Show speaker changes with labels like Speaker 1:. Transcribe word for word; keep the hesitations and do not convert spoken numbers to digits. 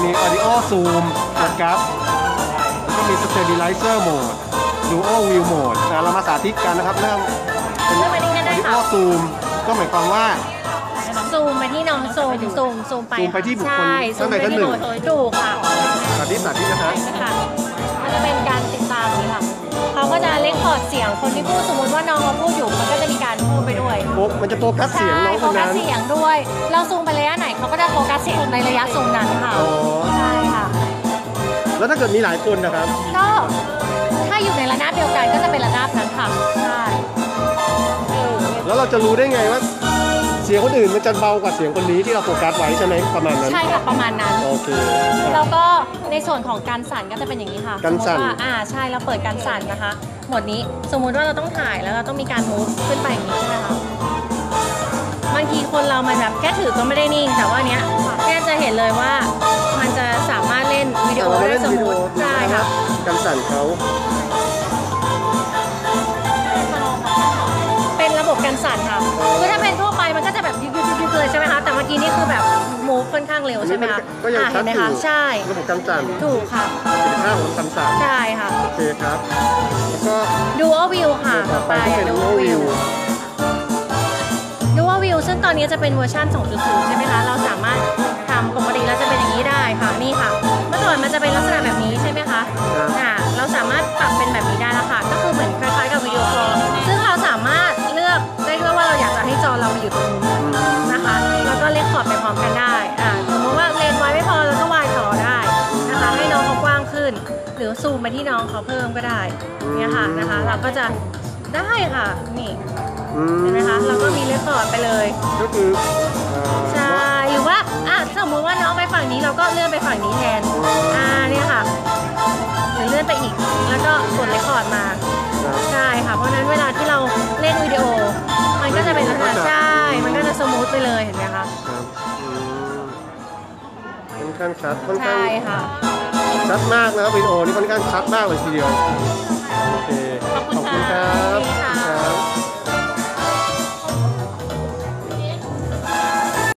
Speaker 1: Audio Zoom นะครับแล้วก็มี Stabilizer Mode Duo View Mode นะเรามาสาธิตกันนะครับเริ่มเป็น Audio Zoom ก็หมายความว่า
Speaker 2: ซูมไปที่น้องซูมซูมซูมไป
Speaker 1: ซูมไปที่บุคคลท่านใดท่านหนึ่ง
Speaker 2: ถูกค่ะ
Speaker 1: สาธิตสาธิตนะครับ
Speaker 2: มันจะเป็นการติดตามนี้ค่ะเขาก็จะเล่นคอร์ดเสียงคนที่พูดสมมติว่าน้องเขาพูดอยู่มันก็จะมีการพูดไปด้วย
Speaker 1: มันจะโฟกัสเสียงน้องคนนั้น
Speaker 2: โฟกัสเสียงด้วยเราซูมไประยะไหนเขาก็จะโฟกัสเสียงในระยะซูมนั้นค่ะใช่ค่ะ
Speaker 1: แล้วถ้าเกิดมีหลายคนนะครับ
Speaker 2: ก็ถ้าอยู่ในระนาบเดียวกันก็จะเป็นระนาบนั้นค่ะใช่
Speaker 1: แล้วเราจะรู้ได้ไงว่าเสียงคนอื่นมันจะเบากว่าเสียงคนนี้ที่เราโฟกัสไว้ใช่ไหมประมาณนั้น
Speaker 2: ใช่ค่ะประมาณนั้น
Speaker 1: โอเค
Speaker 2: แล้วก็ในส่วนของการสั่นก็จะเป็นอย่างนี้ค่ะ
Speaker 1: การสั่น
Speaker 2: อ่าใช่เราเปิดการสั่นนะคะหมดนี้สมมุติว่าเราต้องถ่ายแล้วเราต้องมีการมูฟขึ้นไปอย่างนี้ใช่ไหมคะบางทีคนเรามันแบบแค่ถือก็ไม่ได้นิ่งแต่ว่าเนี้ยแค่จะเห็นเลยว่ามันจะสามารถเล่นวิดีโอได้สมมติใช่ค่ะ
Speaker 1: การสั่นเขา
Speaker 2: เป็นระบบการสั่นค่ะคือถ้าเป็นทั่วไปมันก็จะแบบยึกๆเลยใช่ไหมคะแต่เมื่อกี้นี่คือแบบมูฟค่อนข้างเร็วใช่ไหมคะ
Speaker 1: ก็ยังชัดอยู่
Speaker 2: ใช่
Speaker 1: ระบบการสั่น
Speaker 2: ถูกค่ะ
Speaker 1: ประสิทธิภาพของการสั่น
Speaker 2: ใช่ค่ะ
Speaker 1: โอเคครับแล้วก็
Speaker 2: Dual View ค่ะ
Speaker 1: ต่อไปก็เป็น Dual View
Speaker 2: Dual View ซึ่งตอนนี้จะเป็นเวอร์ชัน สองจุดศูนย์ ใช่ไหมคะเราสามารถทำปกติแล้วจะเป็นอย่างนี้ได้ค่ะนี่ค่ะเมื่อก่อนมันจะเป็นลักษณะแบบนี้ใช่ไหมคะอ่าเราสามารถปรับเป็นแบบนี้ได้แล้วค่ะก็คือเหมือนคล้ายๆกับวิดีโอคอลซึ่งเราสามารถเลือกได้ด้วยว่าเราอยากจะให้จอเราอยู่ตรงนี้นะคะแล้วก็เล่นคอร์ดไปพร้อมกันได้อ่าสมมติว่าเลนส์ไว้ไม่พอเราก็วายต่อได้นะคะให้น้องเขากว้างขึ้นหรือซูมไปที่น้องเขาเพิ่มก็ได้เนี่ยค่ะนะคะเราก็จะได้ค่ะนี่เห็นไหมคะเราก็มีเลคคอร์ดไปเลย
Speaker 1: ก็คือ
Speaker 2: ใช่หรือว่าอ่ะสมมติว่าน้องไปฝั่งนี้เราก็เลื่อนไปฝั่งนี้แทนอ่าเนี่ยค่ะหรือเลื่อนไปอีกแล้วก็กดเลคคอร์ดมาใช่ค่ะเพราะนั้นเวลาที่เราเล่นวิดีโอมันก็จะเป็นลักษณะใช่มันก็จะสมูทไปเลยเห็นไหมคะ
Speaker 1: ค่อนข้างชัดค่อนข้าง
Speaker 2: ใช่ค่ะ
Speaker 1: ชัดมากนะครับวิดีโอนี่ค่อนข้างชัดมากเลยทีเดียวโอเคขอบคุณครับ